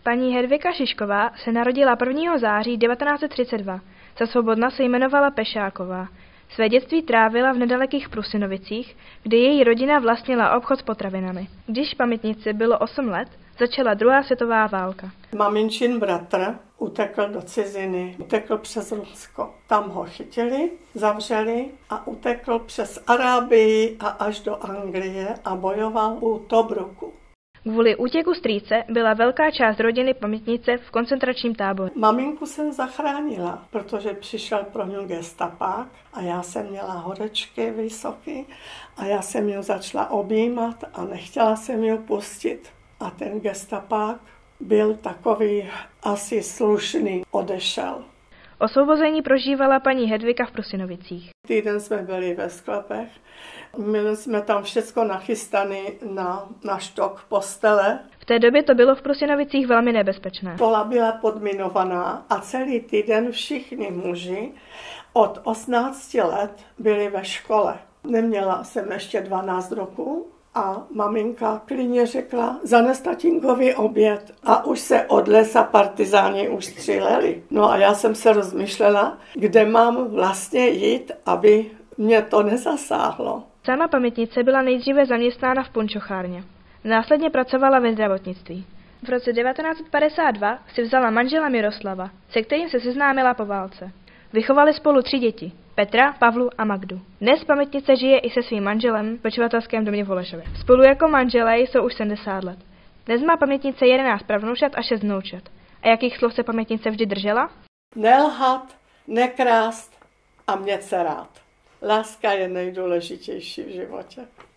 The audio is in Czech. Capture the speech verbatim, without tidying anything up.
Paní Hedvika Šišková se narodila prvního září devatenáct set třicet dva. Za svobodna se jmenovala Pešáková. Své dětství trávila v nedalekých Prusinovicích, kde její rodina vlastnila obchod s potravinami. Když pamětnici bylo osm let, začala druhá světová válka. Maminčin bratr utekl do ciziny, utekl přes Rusko. Tam ho chytili, zavřeli a utekl přes Arábii a až do Anglie a bojoval u Tobruku. Kvůli útěku strýce byla velká část rodiny pamětnice v koncentračním táboře. Maminku jsem zachránila, protože přišel pro ní gestapák a já jsem měla horečky vysoké a já jsem ji začala objímat a nechtěla jsem ji pustit. A ten gestapák byl takový asi slušný, odešel. Osvobození prožívala paní Hedvika v Prusinovicích. Týden jsme byli ve sklepech, měli jsme tam všecko nachystané na, na štok postele. V té době to bylo v Prusinovicích velmi nebezpečné. Škola byla podminovaná a celý týden všichni muži od osmnácti let byli ve škole. Neměla jsem ještě dvanáct roků a maminka klidně řekla, zanes tatínkovi oběd a už se od lesa partizáni už stříleli. No a já jsem se rozmýšlela, kde mám vlastně jít, aby mě to nezasáhlo. Sama pamětnice byla nejdříve zaměstnána v punčochárně. Následně pracovala ve zdravotnictví. V roce devatenáct set padesát dva si vzala manžela Miroslava, se kterým se seznámila po válce. Vychovali spolu tři děti, Petra, Pavlu a Magdu. Dnes pamětnice žije i se svým manželem v pečovatelském domě v Holešově. Spolu jako manželé jsou už sedmdesát let. Dnes má pamětnice jedenáct pravnoučat a šest vnoučat. A jakých slov se pamětnice vždy držela? Nelhat, nekrást a mět se rád. Láska je nejdůležitější v životě.